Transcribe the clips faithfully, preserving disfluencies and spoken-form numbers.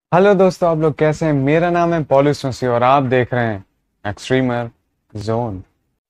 Hello दोस्तों, आप लोग कैसे हैं। मेरा नाम है पॉलिस मसीह और आप देख रहे हैं एक्सट्रीमर जोन।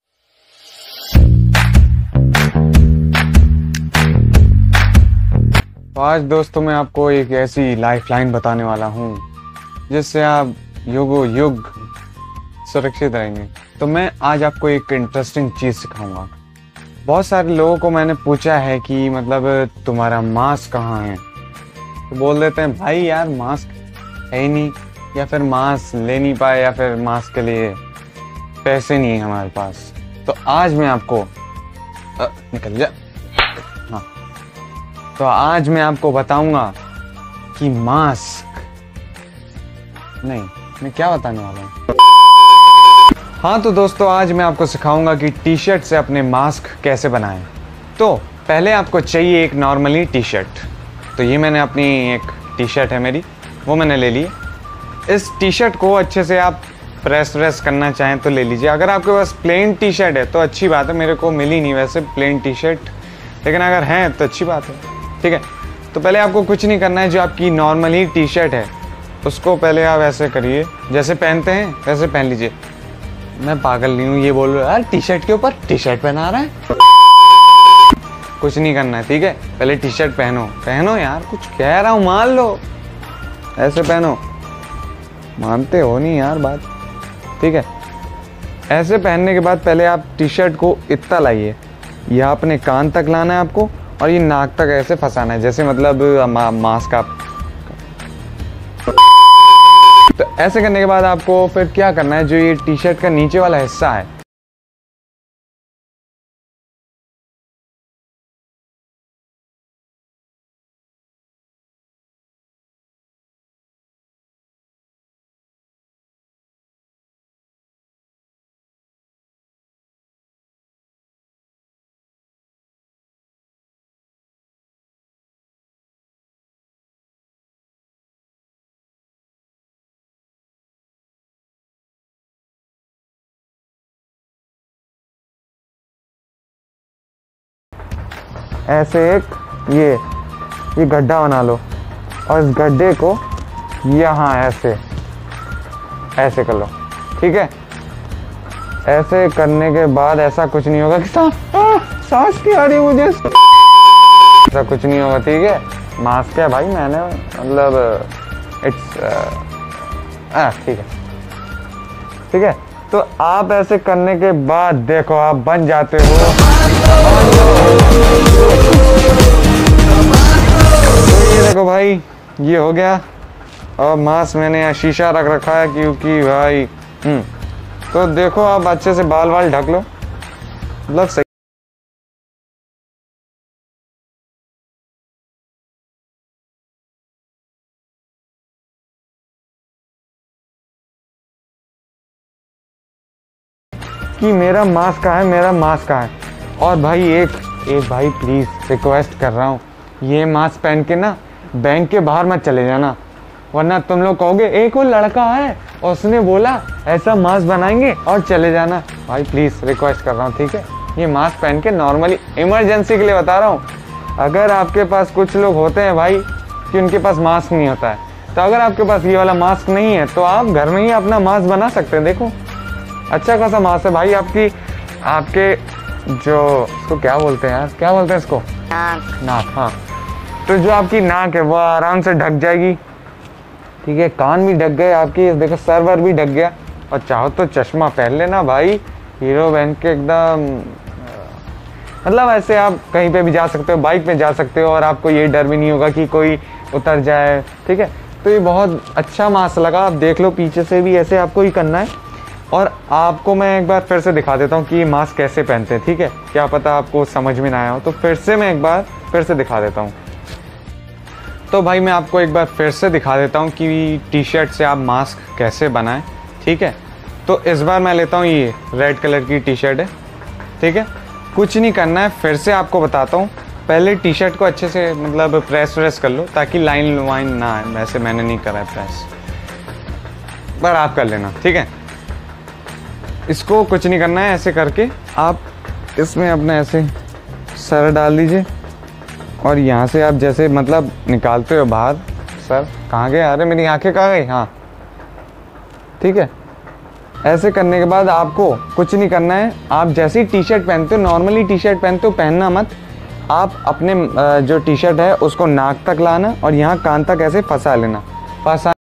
तो आज दोस्तों मैं आपको एक ऐसी लाइफलाइन बताने वाला हूं जिससे आप युगो युग सुरक्षित रहेंगे। तो मैं आज आपको एक इंटरेस्टिंग चीज सिखाऊंगा। बहुत सारे लोगों को मैंने पूछा है कि मतलब तुम्हारा मास्क कहाँ है, तो बोल देते हैं भाई यार मास्क है ही नहीं, या फिर मास्क ले नहीं पाए, या फिर मास्क के लिए पैसे नहीं है हमारे पास। तो आज मैं आपको आ, निकल जा हाँ तो आज मैं आपको बताऊंगा कि मास्क नहीं, मैं क्या बताने वाला हूँ। हाँ तो दोस्तों, आज मैं आपको सिखाऊंगा कि टी शर्ट से अपने मास्क कैसे बनाएं। तो पहले आपको चाहिए एक नॉर्मली टी शर्ट। तो ये मैंने अपनी एक टी शर्ट है मेरी, वो मैंने ले ली। इस टी शर्ट को अच्छे से आप प्रेस व्रेस करना चाहें तो ले लीजिए। अगर आपके पास प्लेन टी शर्ट है तो अच्छी बात है, मेरे को मिली नहीं वैसे प्लेन टी शर्ट, लेकिन अगर है तो अच्छी बात है। ठीक है, तो पहले आपको कुछ नहीं करना है। जो आपकी नॉर्मली टी शर्ट है उसको पहले आप ऐसे करिए, जैसे पहनते हैं वैसे पहन लीजिए। मैं पागल नहीं हूँ ये बोल रहा यार टी शर्ट के ऊपर टी शर्ट पहना रहा है। कुछ नहीं करना है, ठीक है। पहले टी शर्ट पहनो पहनो यार, कुछ कह रहा हूँ मान लो, ऐसे पहनो। मानते हो नहीं यार बात, ठीक है। ऐसे पहनने के बाद पहले आप टी शर्ट को इतना लाइए, यह अपने कान तक लाना है आपको, और ये नाक तक ऐसे फंसाना है, जैसे मतलब मा, मास्क आप। तो ऐसे करने के बाद आपको फिर क्या करना है, जो ये टी शर्ट का नीचे वाला हिस्सा है ऐसे एक ये ये गड्ढा बना लो, और इस गड्ढे को यहाँ ऐसे ऐसे कर लो, ठीक है। ऐसे करने के बाद ऐसा कुछ नहीं होगा कि सा, सांस की आ रही मुझे, ऐसा कुछ नहीं होगा, ठीक है। मास्क है भाई, मैंने मतलब इट्स ठीक है ठीक है। तो आप ऐसे करने के बाद देखो आप बन जाते हो। तो ये देखो भाई, ये हो गया। और मास्क मैंने यहाँ शीशा रख रखा है क्योंकि भाई हम्म तो देखो आप अच्छे से बाल वाल ढक लो, मतलब सही। कि मेरा मास्क कहाँ है, मेरा मास्क कहाँ है। और भाई एक एक भाई प्लीज़ रिक्वेस्ट कर रहा हूँ, ये मास्क पहन के ना बैंक के बाहर मत चले जाना, वरना तुम लोग कहोगे एक वो लड़का है और उसने बोला ऐसा मास्क बनाएंगे, और चले जाना। भाई प्लीज़ रिक्वेस्ट कर रहा हूँ, ठीक है। ये मास्क पहन के नॉर्मली इमरजेंसी के लिए बता रहा हूँ। अगर आपके पास कुछ लोग होते हैं भाई कि उनके पास मास्क नहीं होता है, तो अगर आपके पास ये वाला मास्क नहीं है तो आप घर में ही अपना मास्क बना सकते हैं। देखो अच्छा खासा मास्क है भाई। आपकी आपके जो इसको क्या बोलते हैं यार, क्या बोलते हैं इसको, नाक नाक हाँ। तो जो आपकी नाक है वो आराम से ढक जाएगी, ठीक है। कान भी ढक गए आपकी, देखो सर वर भी ढक गया। और चाहो तो चश्मा पहन लेना भाई, हीरो बन के एकदम, मतलब ऐसे आप कहीं पे भी जा सकते हो, बाइक पे जा सकते हो, और आपको ये डर भी नहीं होगा कि कोई उतर जाए, ठीक है। तो ये बहुत अच्छा मास्क लगा। आप देख लो पीछे से भी ऐसे आपको ही करना है। और आपको मैं एक बार फिर से दिखा देता हूँ कि ये मास्क कैसे पहनते हैं, ठीक है। क्या पता आपको समझ में ना आया हो, तो फिर से मैं एक बार फिर से दिखा देता हूँ। तो भाई मैं आपको एक बार फिर से दिखा देता हूँ कि टी शर्ट से आप मास्क कैसे बनाएं, ठीक है। तो इस बार मैं लेता हूँ, ये रेड कलर की टी शर्ट है, ठीक है। कुछ नहीं करना है, फिर से आपको बताता हूँ। पहले टी शर्ट को अच्छे से मतलब प्रेस व्रेस कर लो ताकि लाइन वाइन ना आए। वैसे मैंने नहीं करा है प्रेस, पर आप कर लेना, ठीक है। इसको कुछ नहीं करना है, ऐसे करके आप इसमें अपने ऐसे सर डाल दीजिए, और यहाँ से आप जैसे मतलब निकालते हो बाहर सर, कहाँ गए? अरे मेरी आंखें कहाँ गई? हाँ ठीक है। ऐसे करने के बाद आपको कुछ नहीं करना है। आप जैसे ही टी शर्ट पहनते हो, नॉर्मली टी शर्ट पहनते हो, पहनना मत। आप अपने जो टी शर्ट है उसको नाक तक लाना और यहाँ कान तक ऐसे फंसा लेना। फंसा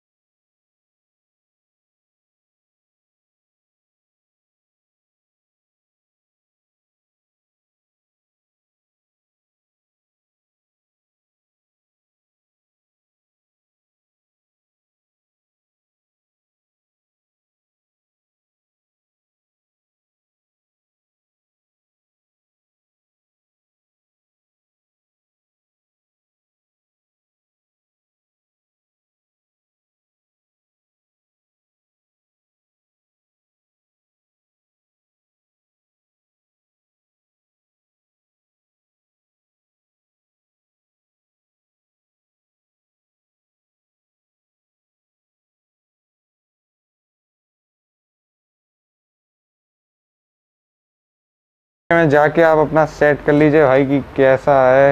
में जाके आप अपना सेट कर लीजिए भाई कि कैसा है।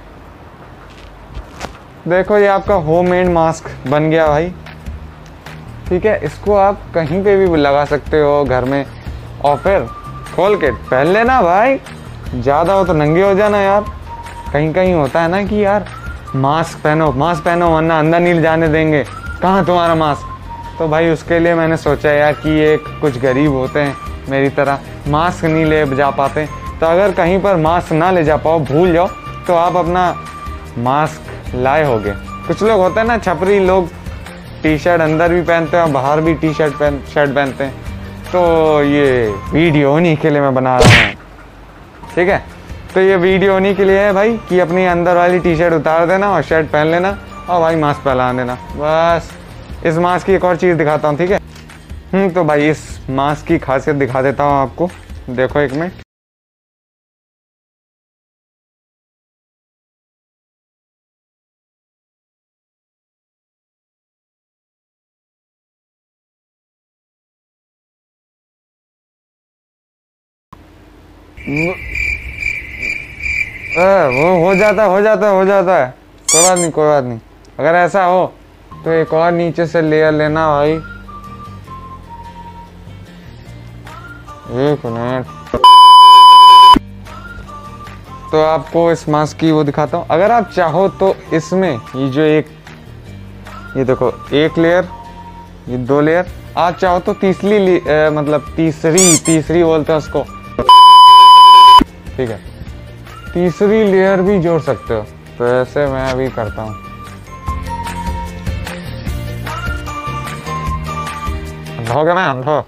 देखो ये आपका होममेड मास्क बन गया भाई। ठीक है, इसको आप कहीं पे भी लगा सकते हो घर में, और फिर खोल के पहन लेना भाई। ज़्यादा हो तो नंगे हो जाना यार। कहीं कहीं होता है ना कि यार मास्क पहनो मास्क पहनो वरना अंदर नहीं जाने देंगे, कहाँ तुम्हारा मास्क। तो भाई उसके लिए मैंने सोचा यार कि ये कुछ गरीब होते हैं मेरी तरह, मास्क नहीं ले जा पाते। तो अगर कहीं पर मास्क ना ले जा पाओ, भूल जाओ, तो आप अपना मास्क लाए होगे। कुछ लोग होते हैं ना छपरी लोग, टी शर्ट अंदर भी पहनते हैं और बाहर भी टी शर्ट पहन शर्ट पहनते हैं। तो ये वीडियो उन्हीं के लिए मैं बना रहा हूँ। ठीक है, तो ये वीडियो उन्हीं के लिए है भाई कि अपनी अंदर वाली टी शर्ट उतार देना और शर्ट पहन लेना और भाई मास्क पहना देना। बस इस मास्क की एक और चीज़ दिखाता हूँ। ठीक है, हम्म तो भाई इस मास्क की खासियत दिखा देता हूँ आपको। देखो एक मिनट। वो हो जाता है हो जाता है हो जाता है कोई बात नहीं कोई बात नहीं। अगर ऐसा हो तो एक और नीचे से लेयर लेना भाई। एक मिनट, तो आपको इस मास्क की वो दिखाता हूँ। अगर आप चाहो तो इसमें ये जो एक, ये देखो एक लेयर, ये दो लेयर, आप चाहो तो तीसरी आ, मतलब तीसरी तीसरी बोलते हैं उसको। ठीक है, तीसरी लेयर भी जोड़ सकते हो। तो ऐसे मैं अभी करता हूँ। हो गया मैं अंधो।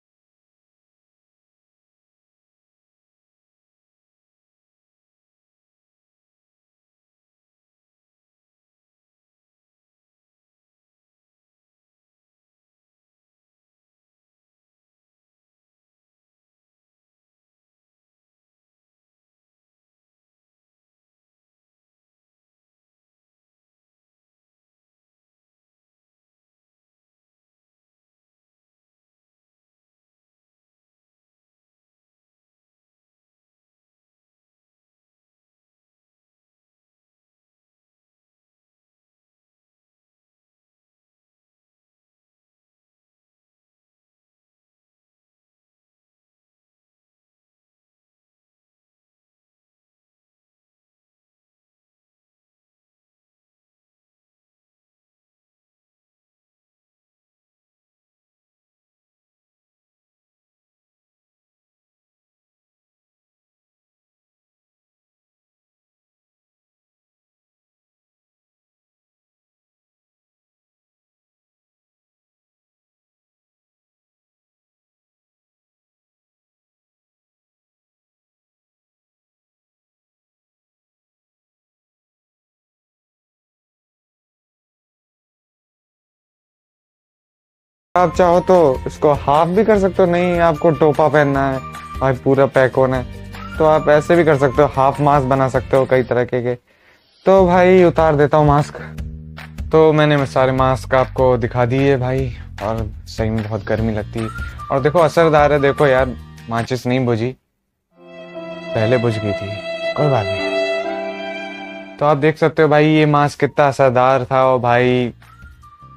आप चाहो तो इसको हाफ भी कर सकते हो, नहीं आपको टोपा पहनना है भाई पूरा पैक होना है तो आप ऐसे भी कर सकते हो, हाफ मास्क बना सकते हो कई तरह के, के। तो भाई उतार देता हूँ मास्क। तो मैंने सारे मास्क आपको दिखा दिए भाई, और सही में बहुत गर्मी लगती है। और देखो असरदार है, देखो यार माचिस नहीं बुझी, पहले बुझ गई थी, कोई बात नहीं। तो आप देख सकते हो भाई ये मास्क कितना असरदार था। और भाई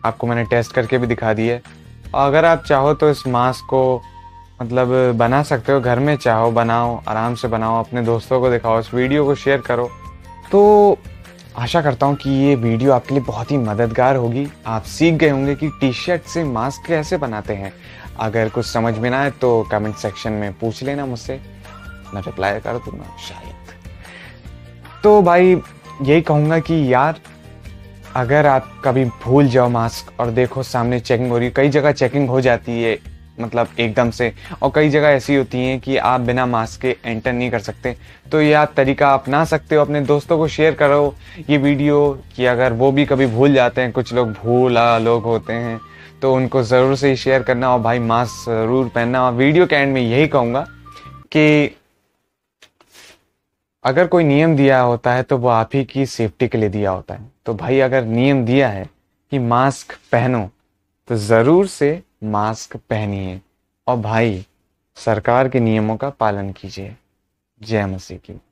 आपको मैंने टेस्ट करके भी दिखा दी है। और अगर आप चाहो तो इस मास्क को मतलब बना सकते हो, घर में चाहो बनाओ, आराम से बनाओ, अपने दोस्तों को दिखाओ, इस वीडियो को शेयर करो। तो आशा करता हूँ कि ये वीडियो आपके लिए बहुत ही मददगार होगी। आप सीख गए होंगे कि टी शर्ट से मास्क कैसे बनाते हैं। अगर कुछ समझ में ना आए तो कमेंट सेक्शन में पूछ लेना मुझसे, मैं रिप्लाई कर दूंगा शायद। तो भाई यही कहूँगा कि यार अगर आप कभी भूल जाओ मास्क और देखो सामने चेकिंग हो रही है, कई जगह चेकिंग हो जाती है मतलब एकदम से, और कई जगह ऐसी होती हैं कि आप बिना मास्क के एंटर नहीं कर सकते। तो ये आप तरीका अपना सकते हो, अपने दोस्तों को शेयर करो ये वीडियो कि अगर वो भी कभी भूल जाते हैं, कुछ लोग भूला लोग होते हैं, तो उनको ज़रूर से ही शेयर करना और भाई मास्क ज़रूर पहनना। और वीडियो के एंड में यही कहूँगा कि अगर कोई नियम दिया होता है तो वो आप ही की सेफ्टी के लिए दिया होता है। तो भाई अगर नियम दिया है कि मास्क पहनो तो ज़रूर से मास्क पहनिए और भाई सरकार के नियमों का पालन कीजिए। जय मसीह की।